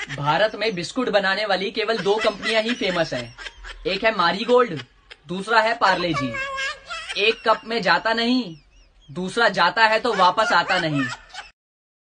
भारत में बिस्कुट बनाने वाली केवल दो कंपनियां ही फेमस हैं। एक है मारीगोल्ड, दूसरा है पार्ले जी। एक कप में जाता नहीं, दूसरा जाता है तो वापस आता नहीं।